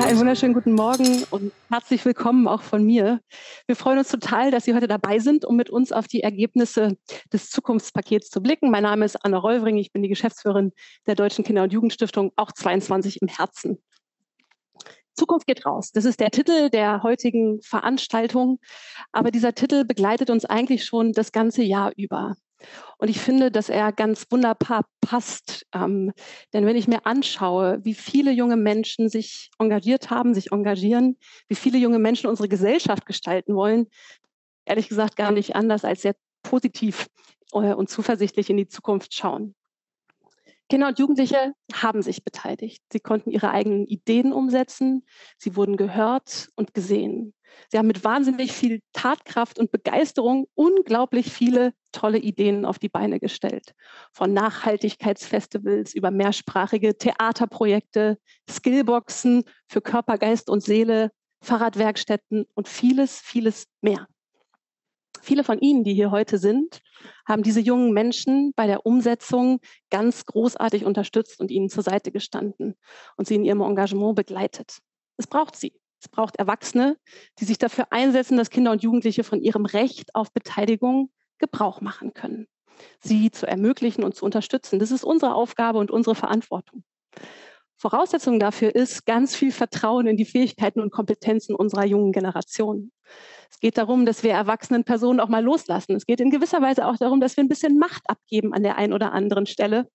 einen wunderschönen guten Morgen und herzlich willkommen auch von mir. Wir freuen uns total, dass Sie heute dabei sind, um mit uns auf die Ergebnisse des Zukunftspakets zu blicken. Mein Name ist Anna Rollwring, ich bin die Geschäftsführerin der Deutschen Kinder- und Jugendstiftung, auch 22 im Herzen. Zukunft geht raus. Das ist der Titel der heutigen Veranstaltung. Aber dieser Titel begleitet uns eigentlich schon das ganze Jahr über. Und ich finde, dass er ganz wunderbar passt. Denn wenn ich mir anschaue, wie viele junge Menschen sich engagiert haben, sich engagieren, wie viele junge Menschen unsere Gesellschaft gestalten wollen, ehrlich gesagt gar nicht anders als sehr positiv und zuversichtlich in die Zukunft schauen. Kinder und Jugendliche haben sich beteiligt. Sie konnten ihre eigenen Ideen umsetzen. Sie wurden gehört und gesehen. Sie haben mit wahnsinnig viel Tatkraft und Begeisterung unglaublich viele tolle Ideen auf die Beine gestellt. Von Nachhaltigkeitsfestivals über mehrsprachige Theaterprojekte, Skillboxen für Körper, Geist und Seele, Fahrradwerkstätten und vieles, vieles mehr. Viele von Ihnen, die hier heute sind, haben diese jungen Menschen bei der Umsetzung ganz großartig unterstützt und ihnen zur Seite gestanden und sie in ihrem Engagement begleitet. Es braucht sie. Es braucht Erwachsene, die sich dafür einsetzen, dass Kinder und Jugendliche von ihrem Recht auf Beteiligung Gebrauch machen können. Sie zu ermöglichen und zu unterstützen. Das ist unsere Aufgabe und unsere Verantwortung. Voraussetzung dafür ist ganz viel Vertrauen in die Fähigkeiten und Kompetenzen unserer jungen Generation. Es geht darum, dass wir erwachsenen Personen auch mal loslassen. Es geht in gewisser Weise auch darum, dass wir ein bisschen Macht abgeben an der einen oder anderen Stelle.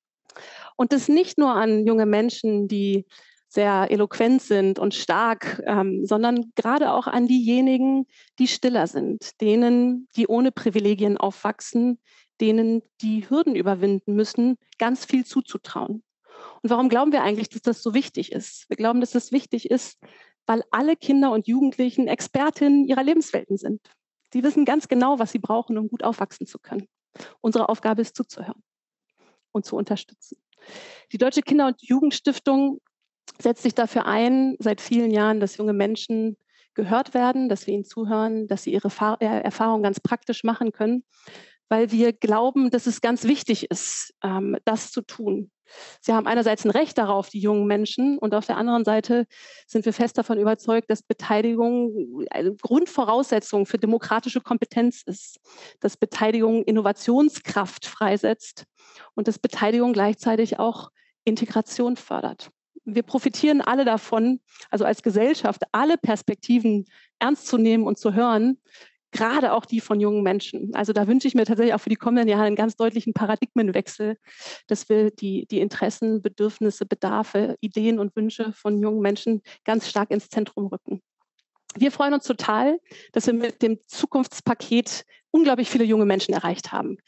Und das nicht nur an junge Menschen, die sehr eloquent sind und stark, sondern gerade auch an diejenigen, die stiller sind, denen, die ohne Privilegien aufwachsen, denen die Hürden überwinden müssen, ganz viel zuzutrauen. Und warum glauben wir eigentlich, dass das so wichtig ist? Wir glauben, dass das wichtig ist, weil alle Kinder und Jugendlichen Expertinnen ihrer Lebenswelten sind. Sie wissen ganz genau, was sie brauchen, um gut aufwachsen zu können. Unsere Aufgabe ist, zuzuhören und zu unterstützen. Die Deutsche Kinder- und Jugendstiftung setzt sich dafür ein, seit vielen Jahren, dass junge Menschen gehört werden, dass wir ihnen zuhören, dass sie ihre Erfahrungen ganz praktisch machen können, weil wir glauben, dass es ganz wichtig ist, das zu tun. Sie haben einerseits ein Recht darauf, die jungen Menschen, und auf der anderen Seite sind wir fest davon überzeugt, dass Beteiligung eine Grundvoraussetzung für demokratische Kompetenz ist, dass Beteiligung Innovationskraft freisetzt und dass Beteiligung gleichzeitig auch Integration fördert. Wir profitieren alle davon, also als Gesellschaft, alle Perspektiven ernst zu nehmen und zu hören, gerade auch die von jungen Menschen. Also da wünsche ich mir tatsächlich auch für die kommenden Jahre einen ganz deutlichen Paradigmenwechsel, dass wir die Interessen, Bedürfnisse, Bedarfe, Ideen und Wünsche von jungen Menschen ganz stark ins Zentrum rücken. Wir freuen uns total, dass wir mit dem Zukunftspaket unglaublich viele junge Menschen erreicht haben.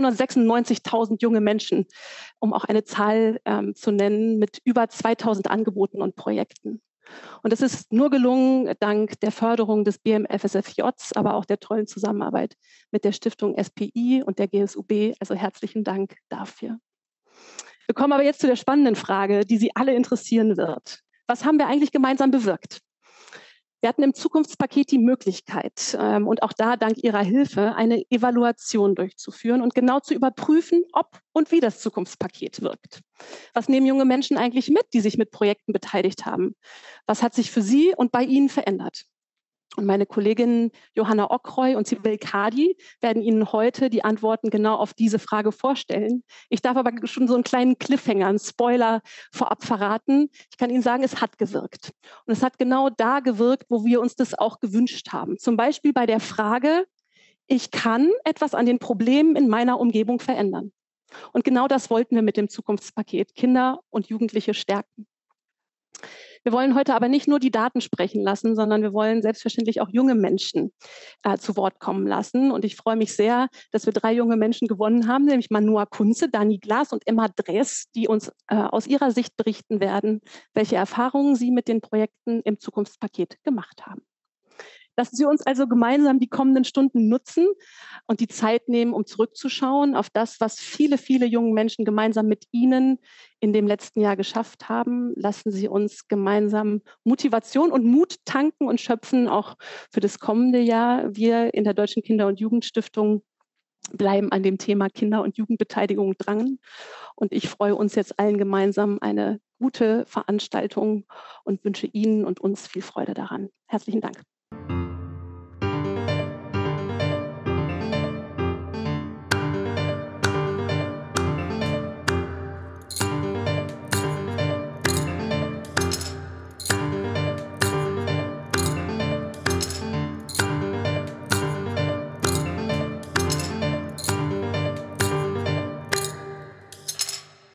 396.000 junge Menschen, um auch eine Zahl zu nennen, mit über 2.000 Angeboten und Projekten. Und das ist nur gelungen dank der Förderung des BMFSFJs, aber auch der tollen Zusammenarbeit mit der Stiftung SPI und der GSUB. Also herzlichen Dank dafür. Wir kommen aber jetzt zu der spannenden Frage, die Sie alle interessieren wird. Was haben wir eigentlich gemeinsam bewirkt? Wir hatten im Zukunftspaket die Möglichkeit, und auch da dank Ihrer Hilfe, eine Evaluation durchzuführen und genau zu überprüfen, ob und wie das Zukunftspaket wirkt. Was nehmen junge Menschen eigentlich mit, die sich mit Projekten beteiligt haben? Was hat sich für sie und bei ihnen verändert? Und meine Kolleginnen Johanna Okroy und Sibel Kadi werden Ihnen heute die Antworten genau auf diese Frage vorstellen. Ich darf aber schon so einen kleinen Cliffhanger, einen Spoiler vorab verraten. Ich kann Ihnen sagen, es hat gewirkt. Und es hat genau da gewirkt, wo wir uns das auch gewünscht haben. Zum Beispiel bei der Frage, ich kann etwas an den Problemen in meiner Umgebung verändern. Und genau das wollten wir mit dem Zukunftspaket Kinder und Jugendliche stärken. Wir wollen heute aber nicht nur die Daten sprechen lassen, sondern wir wollen selbstverständlich auch junge Menschen zu Wort kommen lassen. Und ich freue mich sehr, dass wir 3 junge Menschen gewonnen haben, nämlich Manua Kunze, Dani Glas und Emma Dress, die uns aus ihrer Sicht berichten werden, welche Erfahrungen sie mit den Projekten im Zukunftspaket gemacht haben. Lassen Sie uns also gemeinsam die kommenden Stunden nutzen und die Zeit nehmen, um zurückzuschauen auf das, was viele, viele junge Menschen gemeinsam mit Ihnen in dem letzten Jahr geschafft haben. Lassen Sie uns gemeinsam Motivation und Mut tanken und schöpfen, auch für das kommende Jahr. Wir in der Deutschen Kinder- und Jugendstiftung bleiben an dem Thema Kinder- und Jugendbeteiligung dran. Und ich freue uns jetzt allen gemeinsam eine gute Veranstaltung und wünsche Ihnen und uns viel Freude daran. Herzlichen Dank.